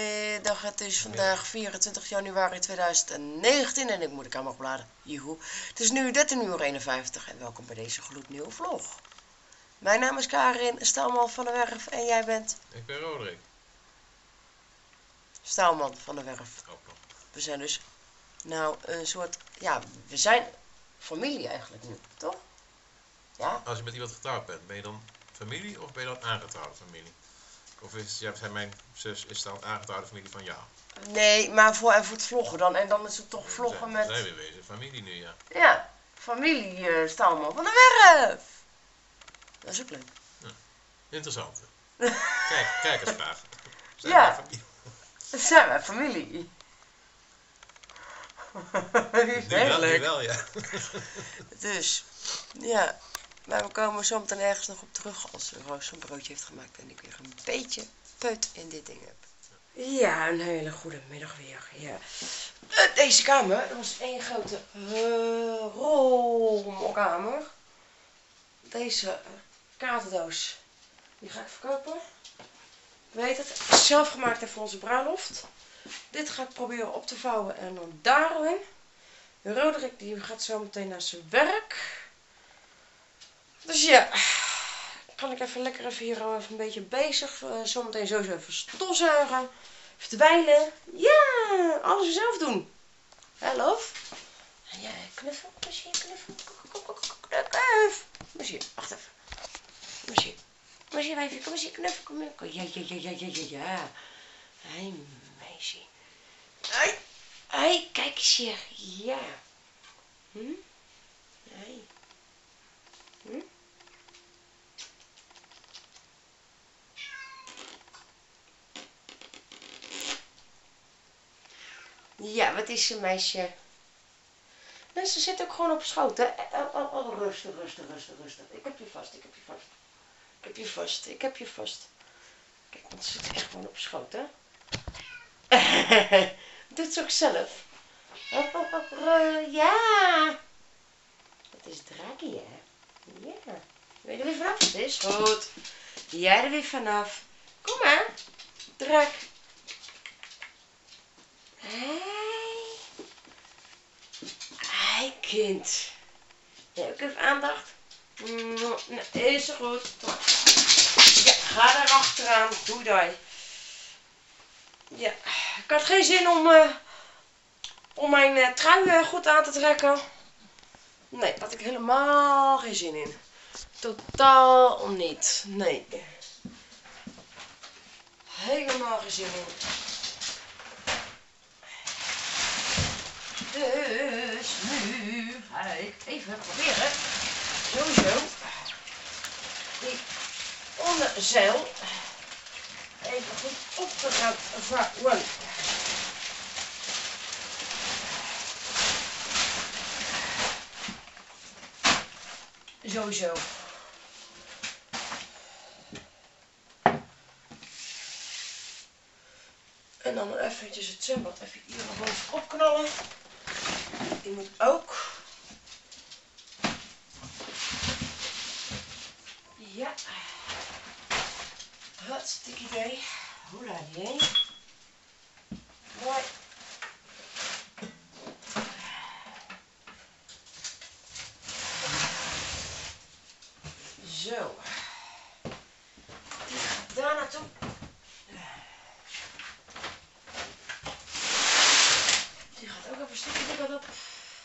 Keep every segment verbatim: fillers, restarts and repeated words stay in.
Goedemiddag, het is vandaag vierentwintig januari tweeduizend negentien en ik moet de camera opladen. Joehoe. Het is nu dertien uur eenenvijftig en welkom bij deze gloednieuwe vlog. Mijn naam is Karin Staalman van der Werf en jij bent? Ik ben Roderick. Staalman van der Werf. Oh, we zijn dus, nou, een soort, ja, we zijn familie eigenlijk nu, toch? Ja? Als je met iemand getrouwd bent, ben je dan familie of ben je dan aangetrouwde familie? Of is ja, zijn mijn zus is dan aangetrouwde familie van jou? Nee, maar voor, en voor het vloggen dan. En dan is het toch vloggen zijn, met... zijn we wezen familie nu, ja. Ja, familie uh, Staalman van der Werf. Dat is ook leuk. Ja, interessant. Kijk, kijkersvraag. Zijn Ja, wij familie? Zijn wij familie. Die is Nu heel wel, nu leuk. wel, ja. Dus, ja. Maar we komen zo meteen ergens nog op terug als Roos een broodje heeft gemaakt en ik weer een beetje put in dit ding heb. Ja, een hele goede middag weer. Ja. Uh, deze kamer, dat was één grote uh, rommelkamer. Deze uh, kaartendoos, die ga ik verkopen. Weet het, zelf gemaakt voor onze bruiloft. Dit ga ik proberen op te vouwen en dan daarin. Roderick die gaat zo meteen naar zijn werk. Dus ja, kan ik even lekker even hier even een beetje bezig. Uh, zometeen sowieso even stofzuigen. Even dweilen. Ja, alles zelf doen. Hè, love? En jij knuffel, misschien knuffel. Knuffel. Misschien, wacht even. Misschien. Misschien wijfje, kom eens hier knuffel. Kom hier. Ja, ja, ja, ja, ja, ja, ja. Hé, meisje. Hé, hé, kijk eens hier. Ja. Hm? Hé. Hm? Ja, wat is ze, meisje? Nou, ze zit ook gewoon op schoot, hè? Oh, oh, oh, rustig, rustig, rustig, rustig. Ik heb je vast, ik heb je vast. Ik heb je vast, ik heb je vast. Kijk, want ze zit echt gewoon op schoot, hè? Doet ze ook zelf. Oh, oh, oh, ja! Dat is Draghi, hè? Ja. Wil je er weer vanaf? Het is goed. Jij er weer vanaf. Kom maar. Drak. Hé. Hé, kind. Jij ook even aandacht? Nou, is er goed. Ja, ga daar achteraan. Doei, doei. Ja, ik had geen zin om, uh, om mijn uh, trui uh, goed aan te trekken. Nee, daar had ik helemaal geen zin in. Totaal niet. Nee. Helemaal geen zin in. Dus nu ga ik even proberen. Sowieso. Die onderzeil even goed op te gaan vouwen. Sowieso. En dan eventjes het zwembad even hier bovenop knallen. Die moet ook. Ja. Hartstikke idee. Hoe laat die heen? Mooi. Zo. Die gaat daar naartoe. Die gaat ook even een stukje dikker op.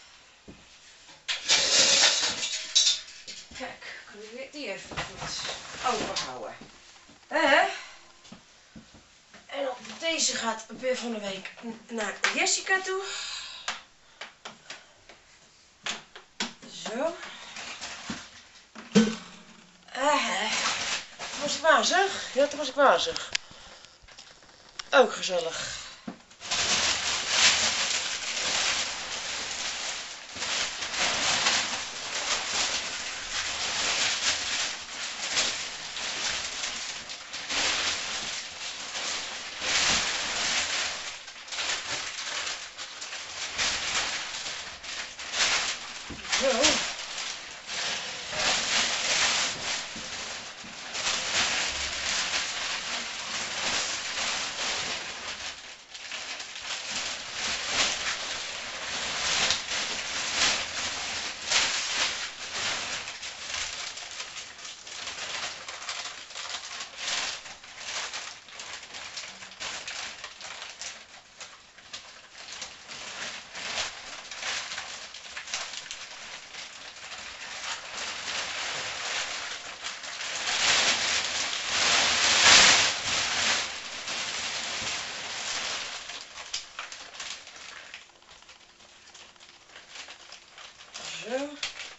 Kijk, kunnen we die even goed overhouden. Hè? En op deze gaat weer van de week naar Jessica toe. Zo. Uh, toen was ik wazig. Ja, toen was ik wazig. Ook gezellig. Zo. Zo.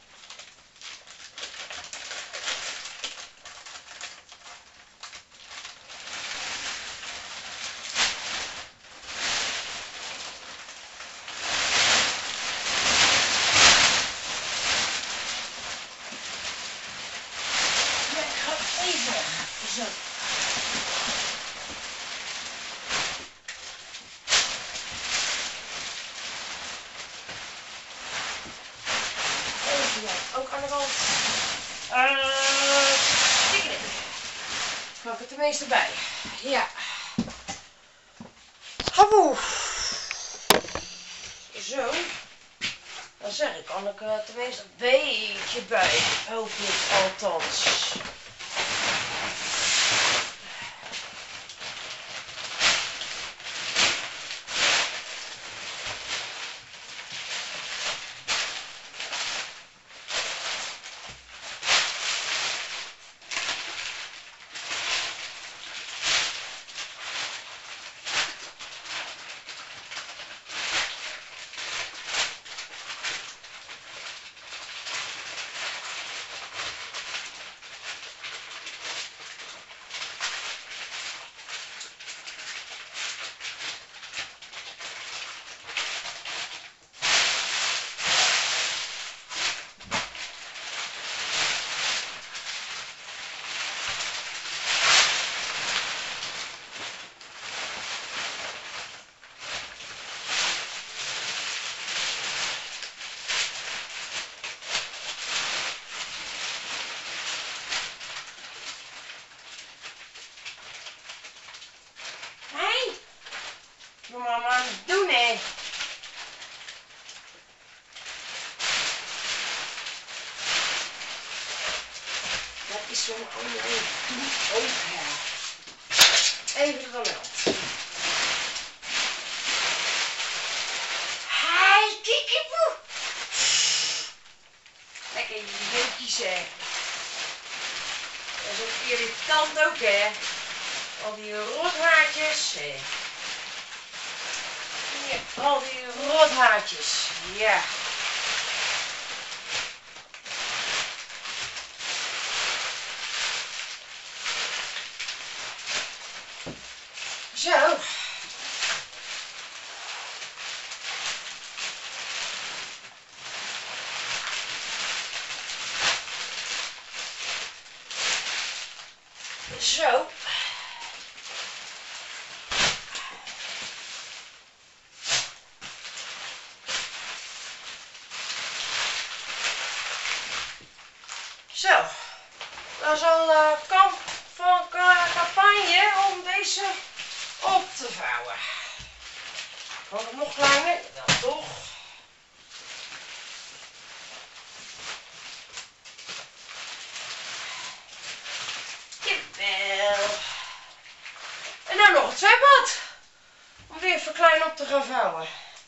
Zo. Even ja, ook aan de rand. Uh, Stikken in. Kan ik er tenminste bij. Ja. Haboe. Zo. Dan zeg ik, kan ik er tenminste een beetje bij. Hopelijk althans. Wat mama aan het doen hè? Dat is zo'n andere doen ook hè. Even er dan uit. Hi, kikieboe. Lekker je beetjes hè. Dat is ook irritant ook hè. Al die rothaartjes hè. Hier, al die rothaartjes. Ja. Zo. Zo. Zo, dat is al uh, kamp van uh, campagne om deze op te vouwen. Kan het nog kleiner? Wel toch? Jawel. En nou nog het zwembad. Om weer even klein op te gaan vouwen.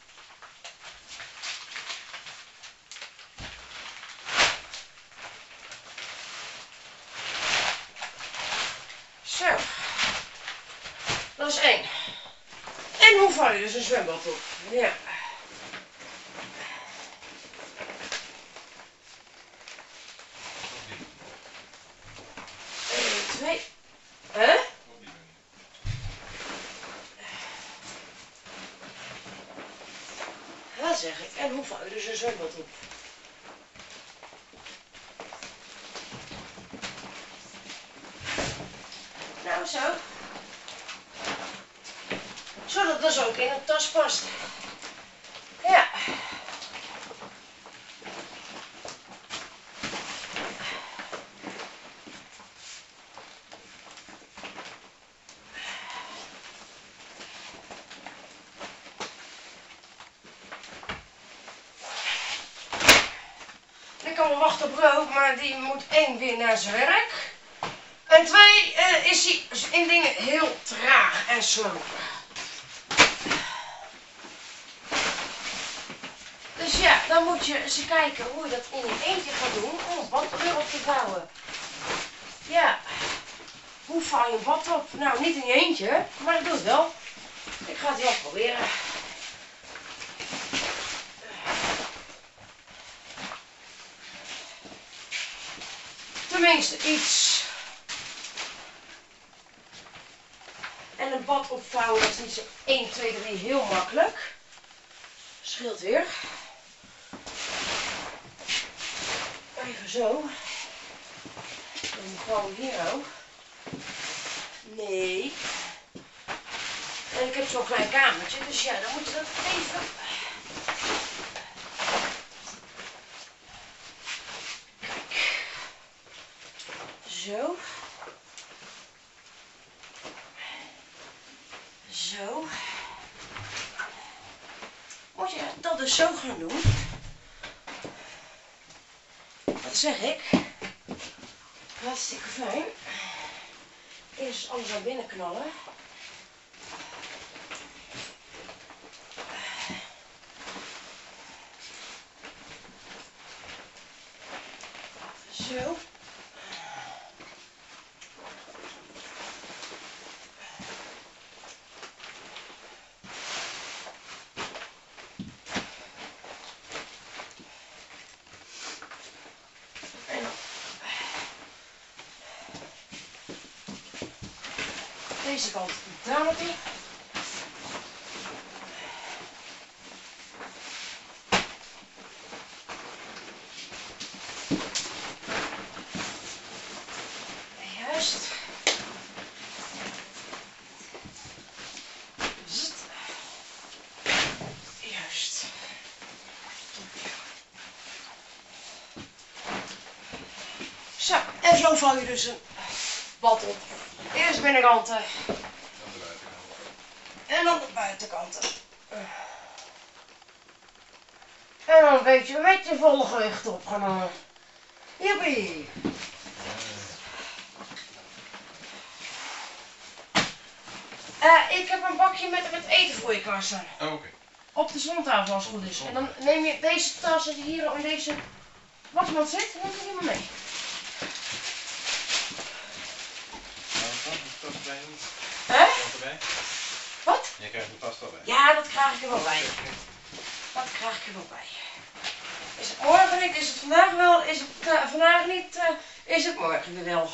Zo, dat is één. En hoe vouw je dus een zwembad op? Ja. Eén, twee. Hè? Dat zeg ik. En hoe vouw je dus een zwembad op? Nou zo. Zodat het dus ook in een tas past. Ja. Ik kan wel wachten op Rook, maar die moet één weer naar zijn werk. En twee uh, is hij in dingen heel traag en slopen. Dus ja, dan moet je eens kijken hoe je dat in je eentje gaat doen om een bad weer op te vouwen. Ja, hoe vouw je een bad op? Nou, niet in je eentje, maar ik doe het wel. Ik ga het wel proberen. tenminste iets. En een bad opvouwen, dat is niet zo één, twee, drie heel makkelijk. Scheelt weer. Even zo. Dan gewoon hier ook. Nee. En ik heb zo'n klein kamertje, dus ja, dan moet je dat even... Kijk. Zo. Zo. Moet je dat dus zo gaan doen. Wat zeg ik? Hartstikke fijn. Eerst alles naar binnen knallen. Zo. En dan deze kant daar nog in. Juist. Zit. Juist. Zo, en zo vouw je dus een bad op. Eerst binnenkanten. En dan de buitenkanten. En dan een beetje met je volle gewicht opgenomen. Joepie. Uh, ik heb een bakje met, met eten voor je, Karsten. Oh, oké. Okay. Op de zontafel als het goed is. En dan neem je deze tas die hier in deze wasmand zit, neem je die maar mee. Hè? Wat? Jij krijgt de pasta bij. Ja, dat krijg ik er wel bij. Dat krijg ik er wel bij. Is het morgen niet, is het vandaag wel, is het uh, vandaag niet, uh, is het morgen weer wel.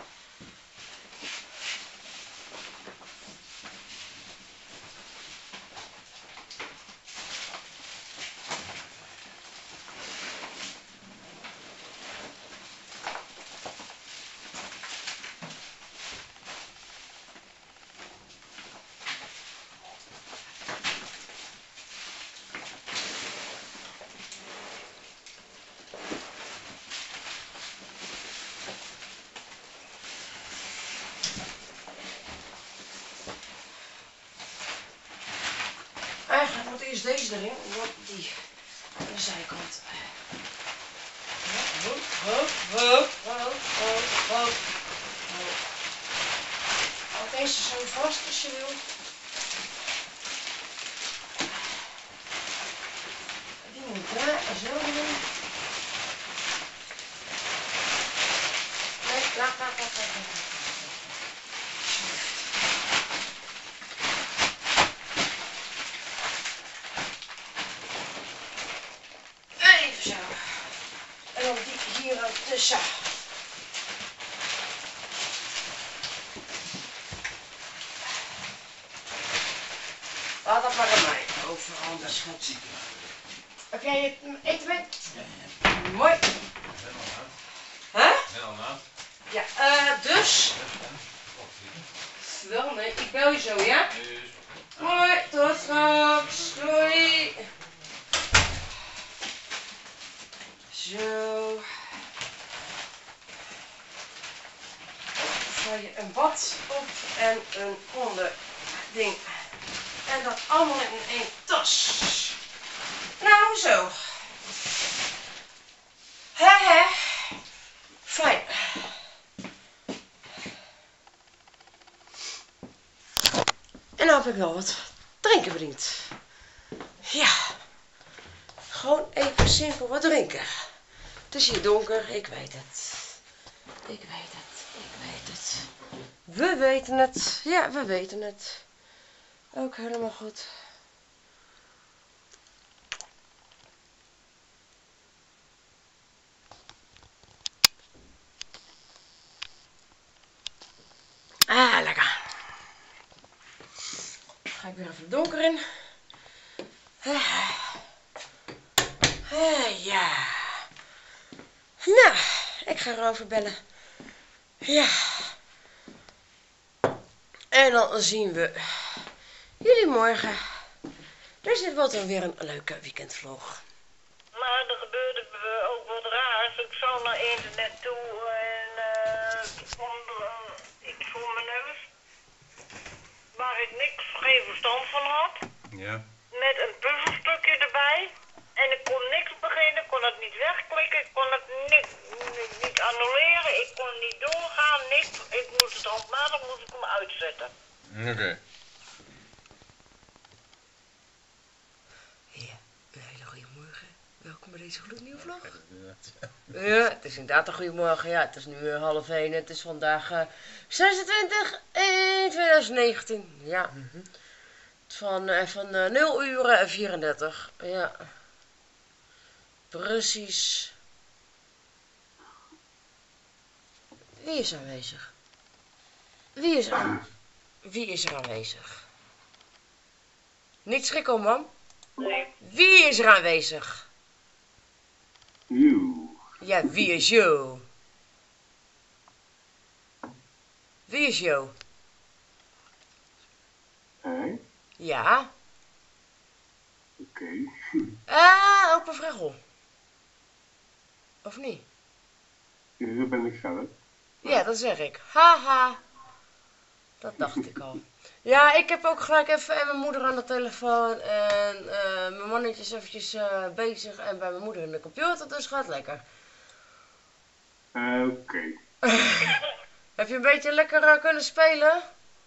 Eigenlijk moet eerst deze erin en dan die aan de zijkant. Hop, hop, hop, hop, hop, hop. Houd deze zo vast als je wil. Die moet daar zo doen. Nee, laat, laat, laat, laat. Even zo. En dan die hier tussen. Laat dat maar aan mij over, anders gaat ziek. Heb jij het eten mee? Ja, ja. Mooi. Hè? En al na? Ja, uh, dus. Wel, nee, ik bel je zo, ja? Mooi, tot straks. Doei. Zo. Ga je een bad op en een onderding. En dat allemaal in één tas. Nou, zo. Hè, hè. Fijn. En nou heb ik wel wat drinken verdiend. Ja. Gewoon even simpel wat drinken. Het is hier donker, ik weet het. Ik weet het, ik weet het. We weten het. Ja, we weten het. Ook helemaal goed. even donker in. Uh, uh, ja. Nou, ik ga erover bellen. Ja. En dan zien we jullie morgen. Dus dit wordt dan weer een leuke weekendvlog. Maar er gebeurde ook wat raars. Ik zou naar internet toe en uh, ik vond, uh, ik voel mijn neus. Waar ik niks, geen verstand van had. Ja. Met een puzzelstukje erbij. En ik kon niks beginnen, ik kon het niet wegklikken, ik kon het niet, niet, niet annuleren, ik kon niet doorgaan, niks. Ik moest het handmatig, moest ik hem uitzetten. Oké. Okay. Ja, een hele goede morgen. Welkom bij deze gloednieuwe vlog. Ja, het is inderdaad een goede morgen. Ja, het is nu uh, half één. Het is vandaag uh, zesentwintig één tweeduizend negentien. Ja. Mm-hmm. Van, uh, van uh, nul uur en vierendertig. Ja. Precies. Wie is aanwezig? Wie is aan... Wie is er aanwezig? Niet schrikken, man. Nee. Wie is er aanwezig? You. Ja, wie is Jo? Wie is Jo? Hé? Ja. Oké. Okay. Ah, opa Vreggel. Of niet? Ja, dat ben ik zelf. Ja, dat zeg ik. Haha. Dat dacht ik al. Ja, ik heb ook gelijk even en mijn moeder aan de telefoon. En uh, mijn mannetje is eventjes uh, bezig. En bij mijn moeder in de computer, dus gaat lekker. Uh, Oké. Okay. Heb je een beetje lekker uh, kunnen spelen?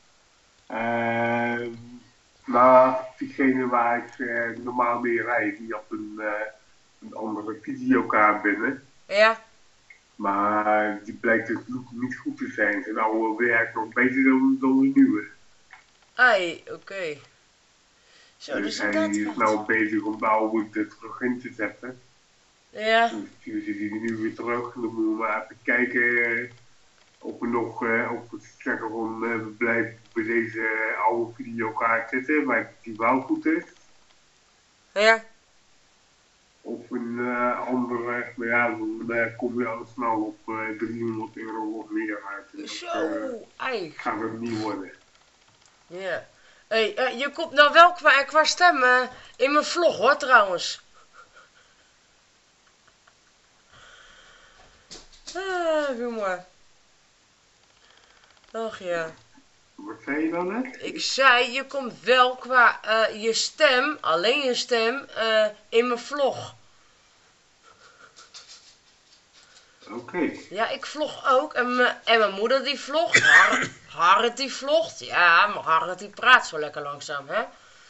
Uh, nou, diegene waar ik uh, normaal mee rijd, die op een, uh, een andere videokaart binnen. Ja. Maar die blijkt dus niet goed te zijn. Zijn oude werkt nog beter dan, dan de nieuwe. Ai, oké. Okay. Zo, dus, dus hij dat is gaat. nou bezig om de oude er terug in te zetten. Ja. Dan stuurt hij die nu weer terug. Dan moeten we maar even kijken uh, of we nog, uh, of we zeggen van uh, we blijven bij deze oude videokaart zitten, waar die wel goed is. Ja. Of een uh, andere, maar ja, dan uh, kom je al snel op uh, driehonderd euro of meer uit. Dus Zo, uh, ai. gaat het niet worden. Ja. Hey, uh, je komt nou wel qua, qua stem uh, in mijn vlog hoor, trouwens. Ah, humor. Ach ja. Wat zei je nou net? Ik zei, je komt wel qua uh, je stem, alleen je stem, uh, in mijn vlog. Oké. Okay. Ja, ik vlog ook. En, me, en mijn moeder die vlogt. Har, Harrit die vlogt. Ja, maar Harrit die praat zo lekker langzaam, hè?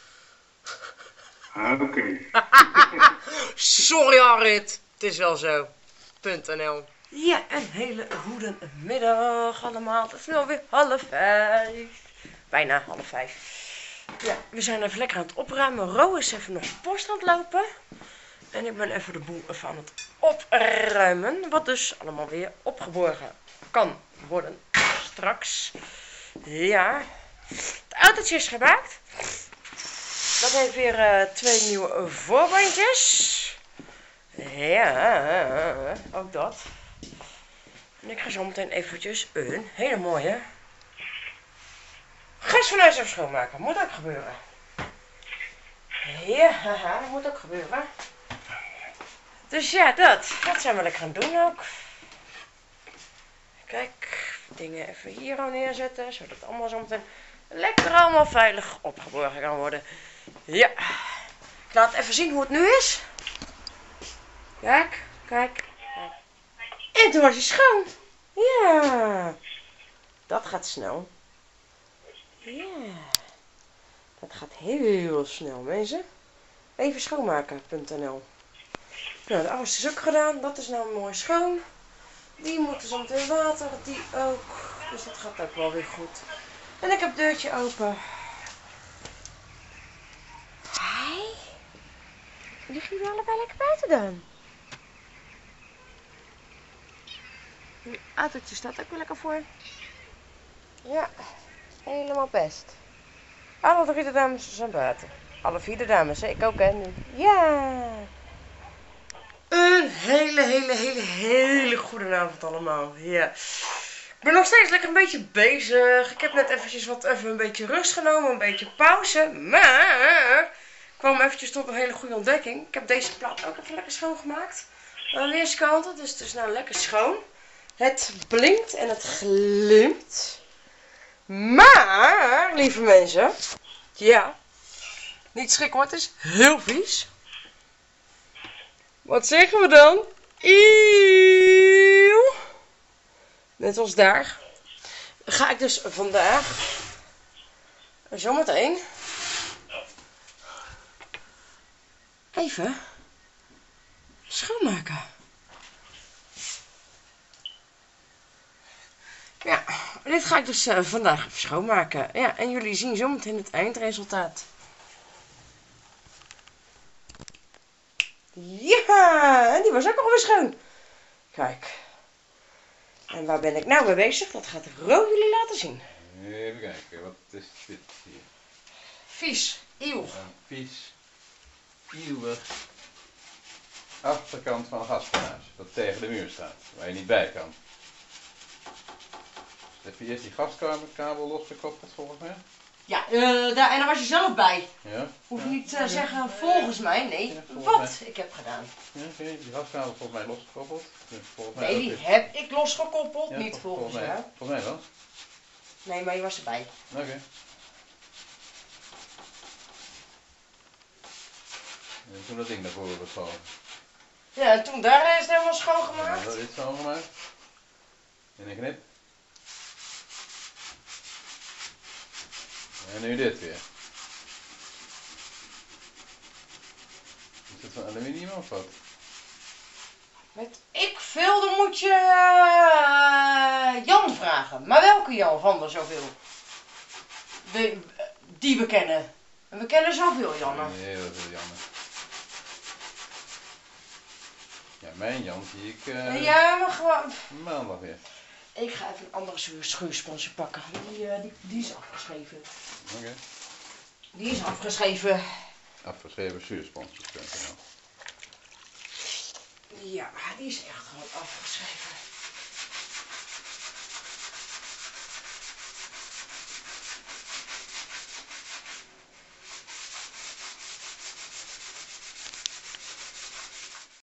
Ah, oké. Okay. Sorry Harrit. Het is wel zo. .nl. Ja, een hele goede middag allemaal. Het is nu alweer half vijf. Bijna half vijf. Ja, we zijn even lekker aan het opruimen. Ro is even nog post aan het lopen. En ik ben even de boel even aan het opruimen. Wat dus allemaal weer opgeborgen kan worden straks. Ja. Het autootje is gemaakt. Dat heeft weer uh, twee nieuwe voorbandjes. Ja, ook dat. En ik ga zo meteen eventjes een hele mooie gasfornuis even schoonmaken. Moet ook gebeuren. Ja, haha, dat moet ook gebeuren. Dus ja, dat. Dat zijn we lekker gaan doen ook. Kijk, dingen even hier al neerzetten. Zodat het allemaal zo meteen lekker allemaal veilig opgeborgen kan worden. Ja. Ik laat even zien hoe het nu is. Kijk, kijk. En toen was hij schoon. Ja. Dat gaat snel. Ja. Dat gaat heel snel, mensen. Even schoonmaken punt n l. Nou, de afwas is ook gedaan. Dat is nou mooi schoon. Die moeten zo meteen water. Die ook. Dus dat gaat ook wel weer goed. En ik heb het deurtje open. Hi. Liggen jullie allebei lekker buiten dan? Het autootje staat ook weer lekker voor. Ja, helemaal best. Alle drie de dames zijn buiten. Alle vier de dames, hè? Ik ook, hè? Nu. Ja! Een hele, hele, hele, hele goede avond allemaal. Ja. Ik ben nog steeds lekker een beetje bezig. Ik heb net eventjes wat even een beetje rust genomen, een beetje pauze. Maar ik kwam eventjes tot een hele goede ontdekking. Ik heb deze plaat ook even lekker schoongemaakt. Aan weerskanten, dus het is nou lekker schoon. Het blinkt en het glimt. Maar, lieve mensen, ja, niet schrikken hoor, het is heel vies. Wat zeggen we dan? Eeuw. Net als daar. Ga ik dus vandaag, zometeen, even schoonmaken. Ja, dit ga ik dus uh, vandaag even schoonmaken. Ja, en jullie zien zometeen het eindresultaat. Ja, en die was ook alweer schoon. Kijk. En waar ben ik nou mee bezig? Dat gaat Ro jullie laten zien. Even kijken, wat is dit hier? Vies, eeuw. Een vies, eeuwig achterkant van een gasfornuis dat tegen de muur staat, waar je niet bij kan. Heb je eerst die gaskabel losgekoppeld volgens mij? Ja, uh, daar, en daar was je zelf bij. Ja. Hoef je ja. niet te uh, zeggen volgens mij, nee, Ja, volgens wat mij. ik heb gedaan. Ja, oké, die gaskabel volgens mij losgekoppeld. Ja, volgens mij Nee, ook die weer. heb ik losgekoppeld, Ja, niet vol- volgens volgens mij. mij. Volgens mij wel. Nee, maar je was erbij. Oké. Okay. En toen dat ding naar voren was gewoon. Ja, en toen daar is het helemaal Ja, schoongemaakt. dat is schoongemaakt. In een knip. En nu dit weer. Is dit van aluminium of wat? Met ik veel, dan moet je uh, Jan vragen. Maar welke Jan van er zoveel? De, die we kennen. En we kennen zoveel Jannen. Nee, heel veel Jannen. Ja, mijn Jan zie ik uh, Ja, maar gewoon. maandag weer. Ik ga even een andere schu- schuursponsje pakken. Die, uh, die, die is afgeschreven. Oké. Okay. Die is afgeschreven. Afgeschreven zuursponsjes punt n l. Ja, die is echt gewoon afgeschreven.